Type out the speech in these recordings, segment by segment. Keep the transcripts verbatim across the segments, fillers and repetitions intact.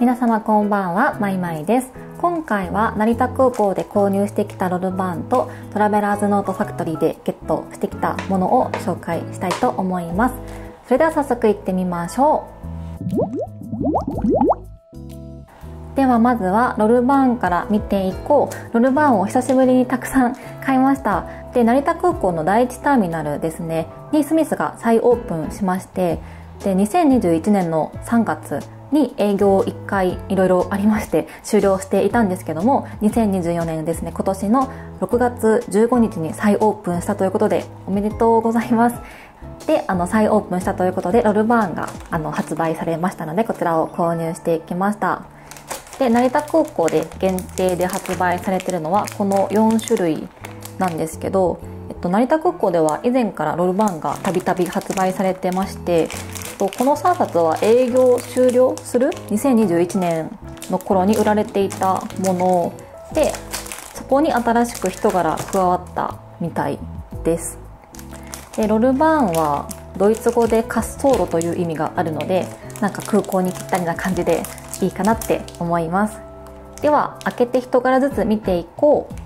皆様こんばんは、まいまいです。今回は成田空港で購入してきたロルバーンとトラベラーズノートファクトリーでゲットしてきたものを紹介したいと思います。それでは早速行ってみましょう。ではまずはロルバーンから見ていこう。ロルバーンを久しぶりにたくさん買いました。で、成田空港の第一ターミナルですねにスミスが再オープンしまして、でにせんにじゅういちねんのさんがつに営業をいっかいいろいろありまして終了していたんですけども、にせんにじゅうよねんですね、今年のろくがつじゅうごにちに再オープンしたということでおめでとうございます。で、あの再オープンしたということでロルバーンがあの発売されましたので、こちらを購入していきました。で、成田空港で限定で発売されているのはこのよんしゅるいなんですけど、えっと、成田空港では以前からロルバーンがたびたび発売されてまして、このさんさつは営業終了するにせんにじゅういちねんの頃に売られていたもので、そこに新しく人柄加わったみたいです。で、ロルバーンはドイツ語で滑走路という意味があるので、なんか空港にぴったりな感じでいいかなって思います。では開けて人柄ずつ見ていこう。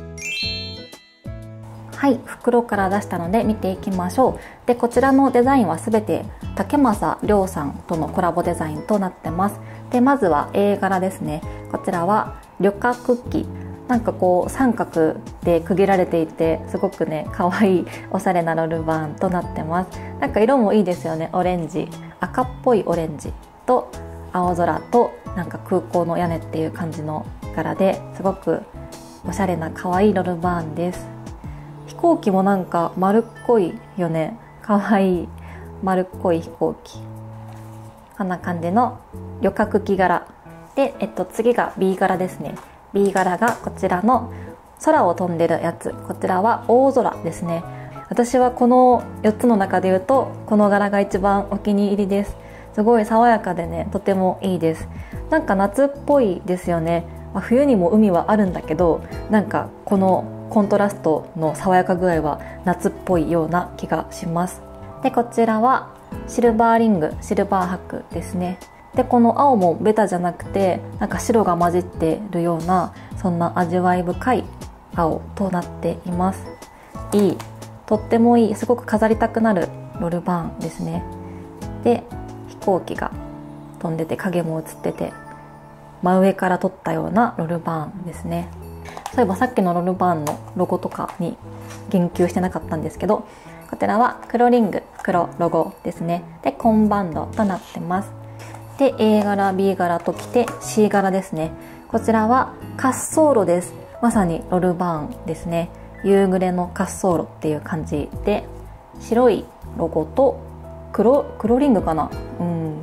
はい、袋から出したので見ていきましょう。で、こちらのデザインはすべて竹正亮さんとのコラボデザインとなってます。で、まずは絵柄ですね。こちらは旅客機、なんかこう三角で区切られていてすごくね可愛いおしゃれなロルバーンとなってます。なんか色もいいですよね。オレンジ、赤っぽいオレンジと青空となんか空港の屋根っていう感じの柄ですごくおしゃれな可愛いロルバーンです。飛行機もなんか丸っこいよね。かわいい丸っこい飛行機。こんな感じの旅客機柄で、えっと、次が ビー 柄ですね。 ビー 柄がこちらの空を飛んでるやつ。こちらは大空ですね。私はこのよっつの中で言うとこの柄が一番お気に入りです。すごい爽やかでね、とてもいいです。なんか夏っぽいですよね。まあ、冬にも海はあるんだけど、なんかこのコントラストの爽やか具合は夏っぽいような気がします。で、こちらはシルバーリング、シルバー箔ですね。で、この青もベタじゃなくてなんか白が混じってるような、そんな味わい深い青となっています。いい、とってもいい、すごく飾りたくなるロルバーンですね。で、飛行機が飛んでて影も映ってて真上から撮ったようなロルバーンですね。そういえばさっきのロルバーンのロゴとかに言及してなかったんですけど、こちらは黒リング、黒ロゴですね。で、紺バンドとなってます。で、A 柄、B 柄ときて C 柄ですね。こちらは滑走路です。まさにロルバーンですね。夕暮れの滑走路っていう感じで、白いロゴと黒、黒リングかな、うん、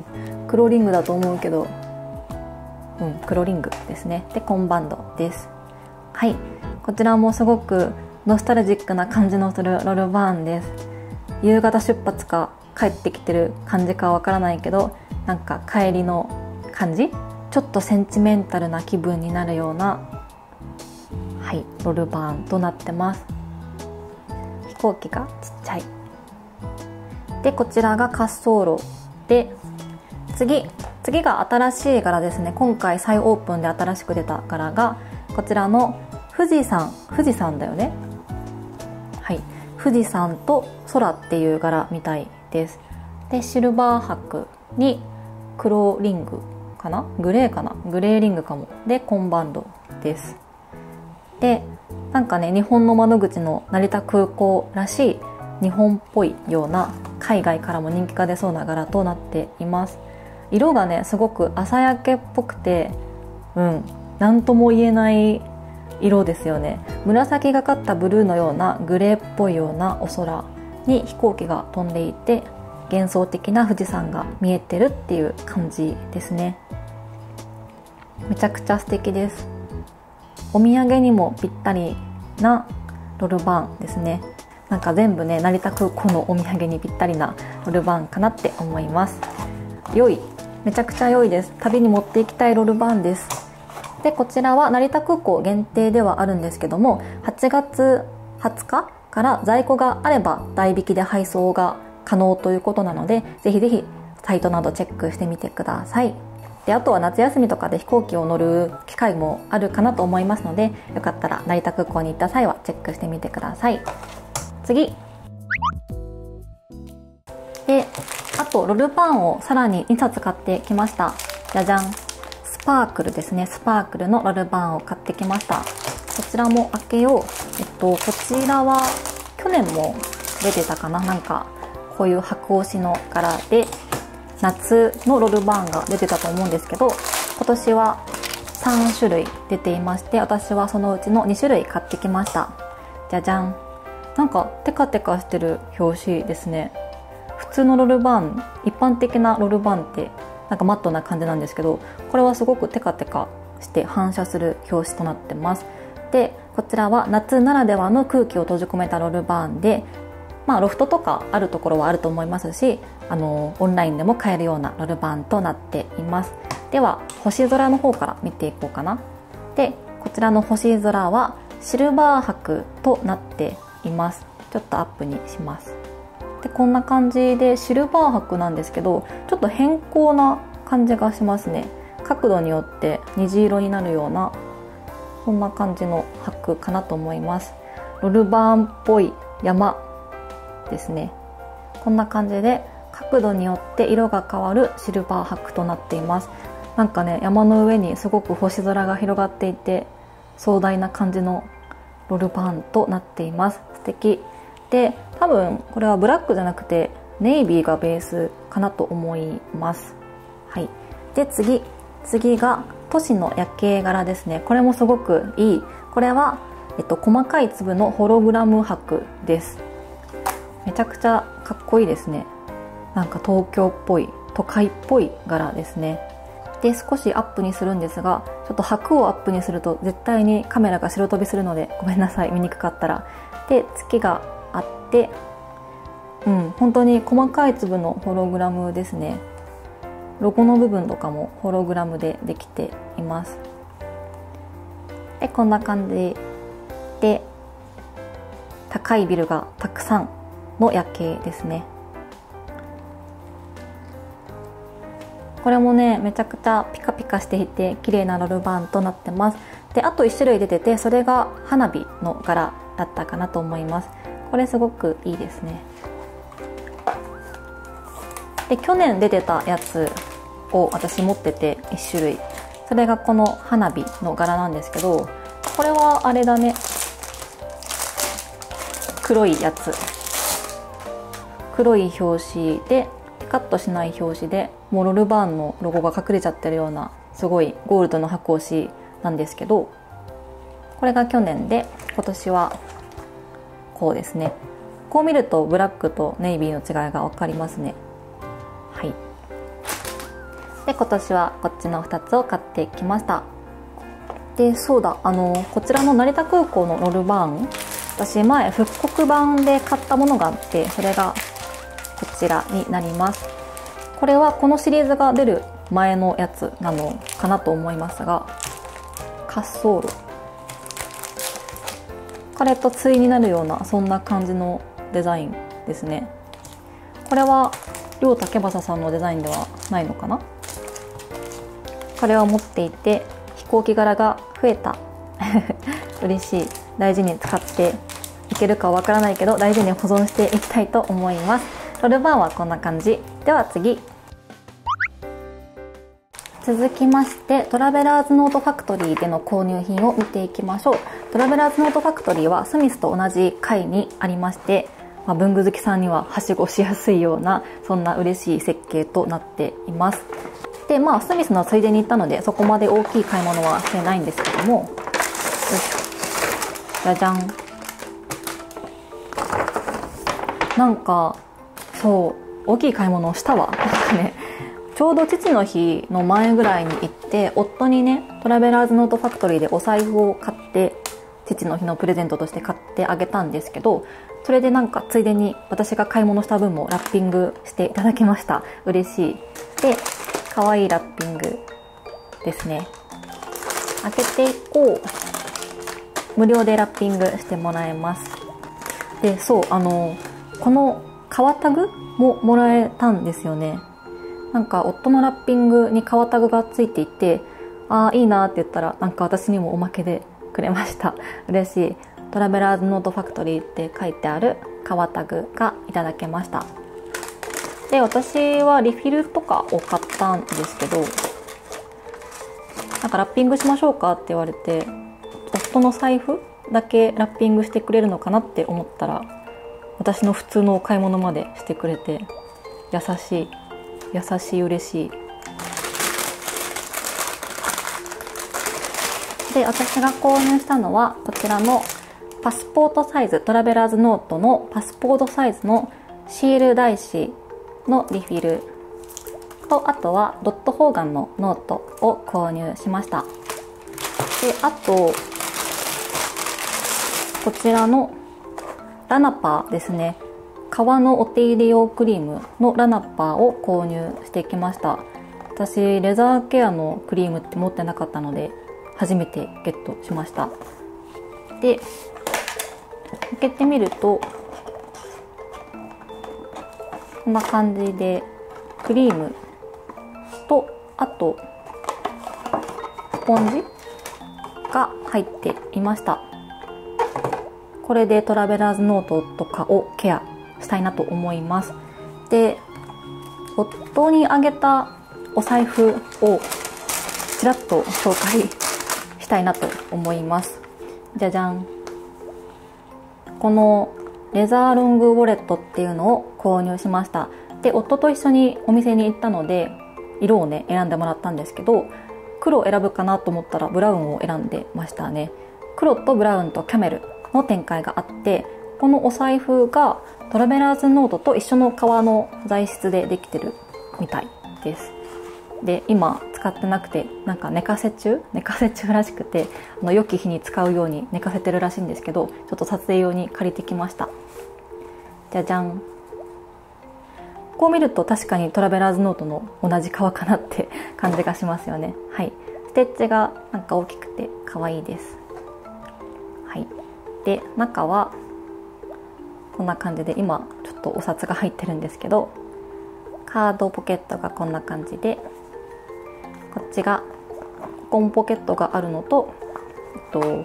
黒リングだと思うけど、うん、黒リングですね。で、紺バンドです。はい、こちらもすごくノスタルジックな感じのするロルバーンです。夕方出発か帰ってきてる感じかわからないけど、なんか帰りの感じ、ちょっとセンチメンタルな気分になるような、はい、ロルバーンとなってます。飛行機がちっちゃい。で、こちらが滑走路で、次次が新しい柄ですね。今回再オープンで新しく出た柄がこちらの富士山、富士山だよね。はい、富士山と空っていう柄みたいです。で、シルバー箔に黒リングかな、グレーかな、グレーリングかも。で、紺バンドです。で、なんかね、日本の窓口の成田空港らしい日本っぽいような、海外からも人気が出そうな柄となっています。色がね、すごく朝焼けっぽくて、うん、なんとも言えない色ですよね。紫がかったブルーのようなグレーっぽいようなお空に飛行機が飛んでいて、幻想的な富士山が見えてるっていう感じですね。めちゃくちゃ素敵です。お土産にもぴったりなロルバーンですね。なんか全部ね、成田空港のお土産にぴったりなロルバーンかなって思います。良い、めちゃくちゃ良いです。旅に持っていきたいロルバーンです。で、こちらは成田空港限定ではあるんですけども、はちがつはつかから在庫があれば代引きで配送が可能ということなので、ぜひぜひサイトなどチェックしてみてください。 であとは夏休みとかで飛行機を乗る機会もあるかなと思いますので、よかったら成田空港に行った際はチェックしてみてください。次で、あとロールパンをさらににさつ買ってきました。じゃじゃん、スパークルですね。スパークルのロールパンを買ってきました。こちらも開けよう。えっとこちらは去年も出てたかな、なんかこういう白押しの柄で夏のロールバーンが出てたと思うんですけど、今年はさんしゅるい出ていまして、私はそのうちのにしゅるい買ってきました。じゃじゃん、なんかテカテカしてる表紙ですね。普通のロールバーン、一般的なロールバーンってなんかマットな感じなんですけど、これはすごくテカテカして反射する表紙となってます。でこちらは夏ならではの空気を閉じ込めたロールバーンで、まあ、ロフトとかあるところはあると思いますし、あのオンラインでも買えるようなロールバーンとなっています。では星空の方から見ていこうかな。でこちらの星空はシルバー箔となっています。ちょっとアップにします。でこんな感じでシルバー箔なんですけど、ちょっと変更な感じがしますね。角度によって虹色になるような、そんな感じの箔かなと思います。ロールバーンっぽい山ですね。こんな感じで角度によって色が変わるシルバー箔となっています。なんかね、山の上にすごく星空が広がっていて壮大な感じのロールバーンとなっています。素敵で、多分これはブラックじゃなくてネイビーがベースかなと思います。はい。で次次が都市の夜景柄ですね。これもすごくいい。これは、えっと、細かい粒のホログラム箔です。めちゃくちゃかっこいいですね。なんか東京っぽい、都会っぽい柄ですね。で少しアップにするんですが、ちょっと箔をアップにすると絶対にカメラが白飛びするのでごめんなさい、見にくかったら。で月があって、うん本当に細かい粒のホログラムですね。ロゴの部分とかもホログラムでできています。でこんな感じで高いビルがたくさんの夜景ですね。これもねめちゃくちゃピカピカしていて綺麗なロールバーンとなってます。であといっしゅるい出てて、それが花火の柄だったかなと思います。これすごくいいですね。で去年出てたやつを私持ってていっしゅるい、それがこの花火の柄なんですけど、これはあれだね、黒いやつ、黒い表紙でピカッとしない表紙で、もうロールバーンのロゴが隠れちゃってるようなすごいゴールドの箔押しなんですけど、これが去年で今年はこうですね。こう見るとブラックとネイビーの違いが分かりますね。はい。で今年はこっちのふたつを買ってきました。でそうだ、あのこちらの成田空港のロールバーン、私前復刻版で買ったものがあって、それがこちらになります。これはこのシリーズが出る前のやつなのかなと思いますが、滑走路、これと対になるようなそんな感じのデザインですね。これは両竹正さんのデザインではないのかな。これを持っていて飛行機柄が増えた嬉しい。大事に使っていけるかわからないけど大事に保存していきたいと思います。ロールバーンはこんな感じでは次、続きましてトラベラーズノートファクトリーでの購入品を見ていきましょう。トラベラーズノートファクトリーはスミスと同じ階にありまして、まあ、文具好きさんにははしごしやすいようなそんな嬉しい設計となっています。でまあスミスのついでに行ったのでそこまで大きい買い物はしてないんですけども、よいしょ、じゃじゃん。なんかそう大きい買い物をしたわ。なんかね、ちょうど父の日の前ぐらいに行って、夫にねトラベラーズノートファクトリーでお財布を買って、父の日のプレゼントとして買ってあげたんですけど、それでなんかついでに私が買い物した分もラッピングしていただきました。嬉しい。で可愛いラッピングですね。開けていこう。無料でラッピングしてもらえます。でそう、あのこの革タグももらえたんですよね。 なんか夫のラッピングに革タグがついていて、ああいいなって言ったら、なんか私にもおまけでくれました。嬉しい。トラベラーズノートファクトリーって書いてある革タグがいただけました。で、私はリフィルとかを買ったんですけど、なんかラッピングしましょうかって言われて、夫の財布だけラッピングしてくれるのかなって思ったら、私の普通のお買い物までしてくれて、優しい優しい嬉しい。で、私が購入したのはこちらのパスポートサイズ、トラベラーズノートのパスポートサイズのシール台紙のリフィルと、あとはドット方眼のノートを購入しました。で、あとこちらのラナパーですね、革のお手入れ用クリームのラナパーを購入してきました。私レザーケアのクリームって持ってなかったので初めてゲットしました。で、開けてみるとこんな感じでクリームと、あとスポンジが入っていました。これでトラベラーズノートとかをケアしたいなと思います。で、夫にあげたお財布をちらっと紹介したいなと思います。じゃじゃん。このレザーロングウォレットっていうのを購入しました。で、夫と一緒にお店に行ったので色をね選んでもらったんですけど、黒を選ぶかなと思ったらブラウンを選んでましたね。黒とブラウンとキャメルの展開があって、このお財布がトラベラーズノートと一緒の革の材質でできてるみたいです。で、今使ってなくて、なんか寝かせ中寝かせ中らしくて、あの良き日に使うように寝かせてるらしいんですけど、ちょっと撮影用に借りてきました。じゃじゃん。こう見ると確かにトラベラーズノートの同じ革かなって感じがしますよね。はい、ステッチがなんか大きくて可愛いです。はい、で、中はこんな感じで、今ちょっとお札が入ってるんですけど、カードポケットがこんな感じで、こっちがここもポケットがあるのと、えっと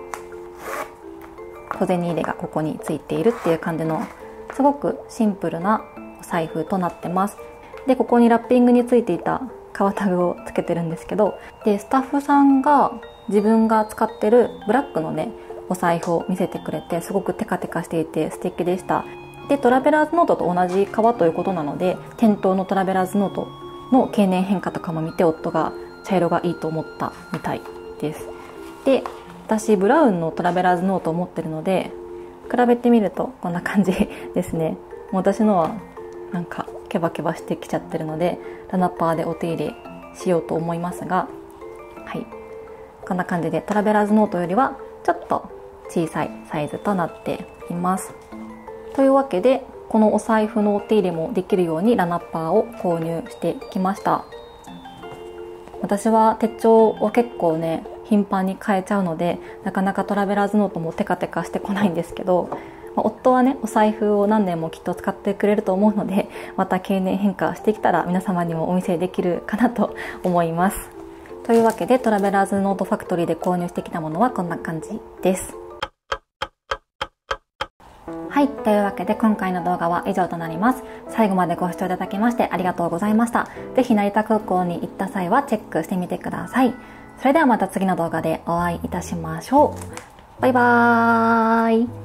小銭入れがここについているっていう感じの、すごくシンプルなお財布となってます。で、ここにラッピングについていた革タグをつけてるんですけど、でスタッフさんが自分が使ってるブラックのねお財布を見せてくれて、すごくテカテカしていて素敵でした。で、トラベラーズノートと同じ革ということなので、店頭のトラベラーズノートの経年変化とかも見て、夫が茶色がいいと思ったみたいです。で、私ブラウンのトラベラーズノートを持ってるので、比べてみるとこんな感じですね。もう私のはなんかケバケバしてきちゃってるので、ラナパーでお手入れしようと思いますが、はい、こんな感じでトラベラーズノートよりはちょっと小さいサイズとなっています。というわけで、このお財布のお手入れもできるようにラナパーを購入してきました。私は手帳を結構ね頻繁に変えちゃうので、なかなかトラベラーズノートもテカテカしてこないんですけど、まあ、夫はねお財布を何年もきっと使ってくれると思うので、また経年変化してきたら皆様にもお見せできるかなと思います。というわけで、トラベラーズノートファクトリーで購入してきたものはこんな感じです。はい、というわけで今回の動画は以上となります。最後までご視聴いただきましてありがとうございました。ぜひ成田空港に行った際はチェックしてみてください。それではまた次の動画でお会いいたしましょう。バイバーイ。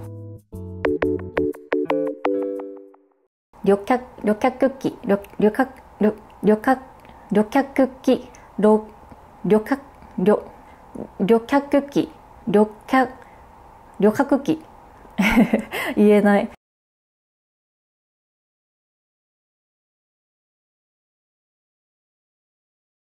旅客旅客機旅旅客旅旅客旅客機旅旅客旅旅客機旅客旅客機言えない。